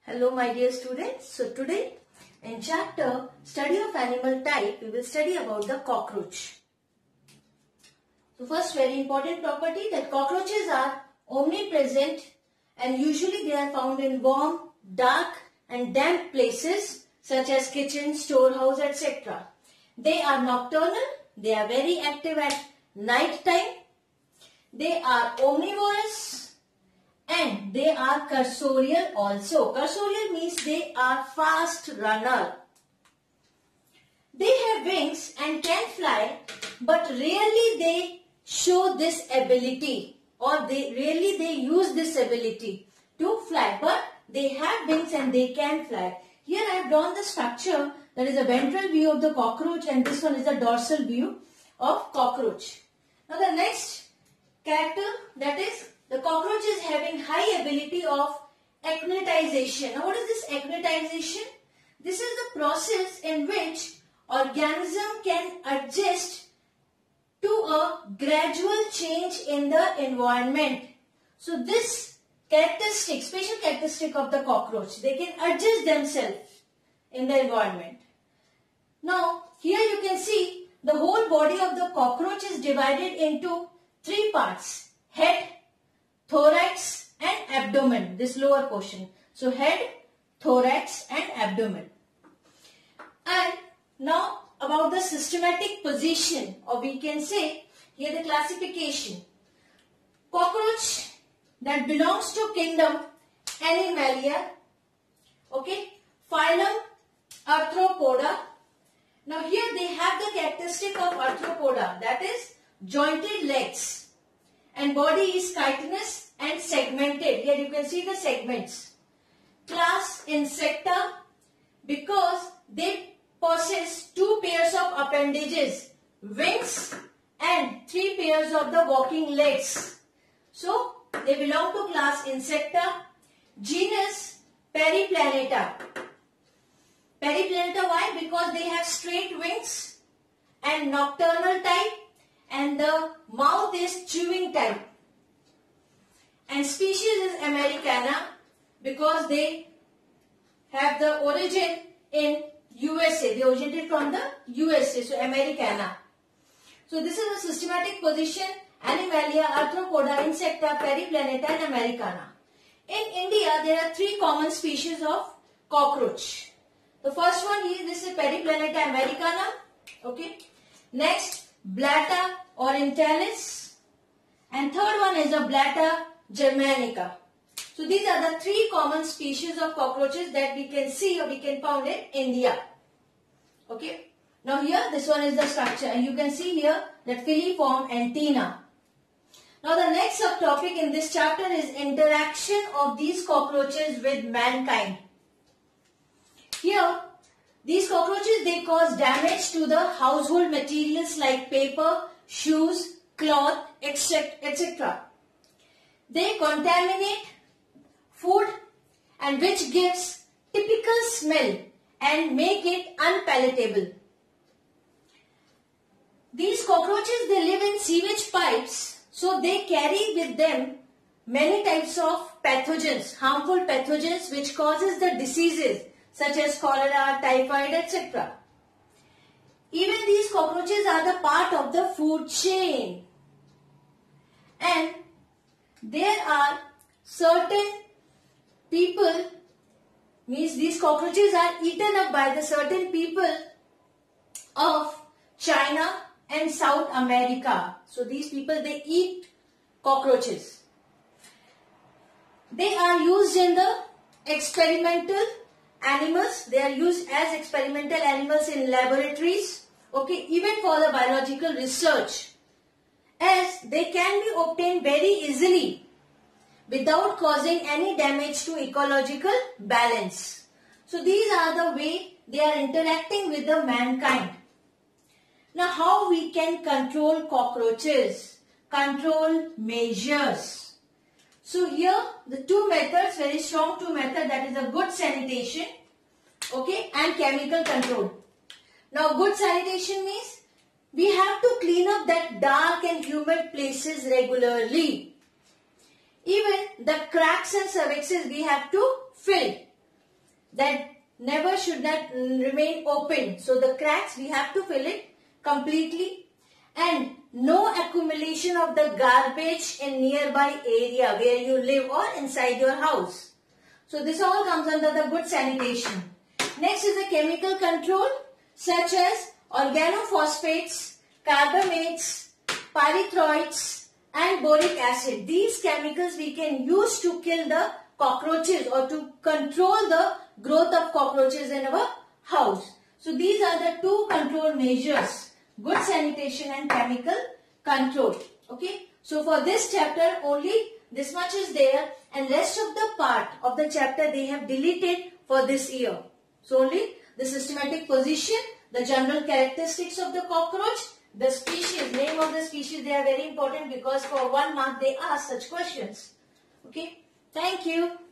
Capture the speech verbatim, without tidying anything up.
Hello my dear students. So today in chapter Study of Animal Type we will study about the cockroach. So first very important property that cockroaches are omnipresent and usually they are found in warm, dark and damp places such as kitchen, storehouse, et cetera. They are nocturnal, they are very active at night time, they are omnivorous and they are cursorial also. Cursorial means they are fast runner. They have wings and can fly, but rarely they show this ability or they rarely they use this ability to fly, but they have wings and they can fly. Here I have drawn the structure, that is a ventral view of the cockroach and this one is the dorsal view of cockroach. Now the next character, that is the cockroach is having high ability of acclimatization. Now what is this acclimatization? This is the process in which organism can adjust to a gradual change in the environment. So this characteristic, special characteristic of the cockroach, they can adjust themselves in the environment. Now here you can see the whole body of the cockroach is divided into three parts: head, thorax and abdomen, this lower portion. So head, thorax and abdomen. And now about the systematic position, or we can say here the classification. Cockroach that belongs to kingdom Animalia, okay, phylum Arthropoda. Now here they have the characteristic of Arthropoda, that is jointed legs and body is chitinous and segmented. Here you can see the segments. Class Insecta, because they possess two pairs of appendages, wings and three pairs of the walking legs. So they belong to class Insecta. Genus Periplaneta. Periplaneta, why? Because they have straight wings and nocturnal type and the mouth is chewing type. And species is Americana because they have the origin in U S A. They originated from the U S A. So Americana. So this is a systematic position: Animalia, Arthropoda, Insecta, Periplaneta and Americana. In India there are three common species of cockroach. The first one is this is Periplaneta americana. Okay. Next, Blatta orientalis, and third one is a Blatta germanica. So these are the three common species of cockroaches that we can see or we can found in India. Okay. Now here this one is the structure and you can see here that filiform antenna. Now the next subtopic in this chapter is interaction of these cockroaches with mankind. Here these cockroaches, they cause damage to the household materials like paper, shoes, cloth, et cetera. They contaminate food and which gives typical smell and make it unpalatable. These cockroaches, they live in sewage pipes, so they carry with them many types of pathogens, harmful pathogens which causes the diseases such as cholera, typhoid, et cetera. Even these cockroaches are the part of the food chain. And there are certain people, means these cockroaches are eaten up by the certain people of China and South America. So these people, they eat cockroaches. They are used in the experimental animals. They are used as experimental animals in laboratories, okay, even for the biological research, as they can be obtained very easily without causing any damage to ecological balance. So these are the way they are interacting with the mankind. Now how we can control cockroaches? Control measures. So here the two methods, very strong two methods, that is a good sanitation, okay, and chemical control. Now good sanitation means we have to clean up that dark and humid places regularly. Even the cracks and cervixes we have to fill. that never should not remain open. So the cracks, we have to fill it completely. And no accumulation of the garbage in nearby area where you live or inside your house. So this all comes under the good sanitation. Next is the chemical control such as organophosphates, carbamates, pyrethroids and boric acid. These chemicals we can use to kill the cockroaches or to control the growth of cockroaches in our house. So these are the two control measures, good sanitation and chemical control. Okay. So for this chapter only this much is there, and rest of the part of the chapter they have deleted for this year. So only the systematic position, the general characteristics of the cockroach, the species, name of the species, they are very important because for one mark they ask such questions. Okay. Thank you.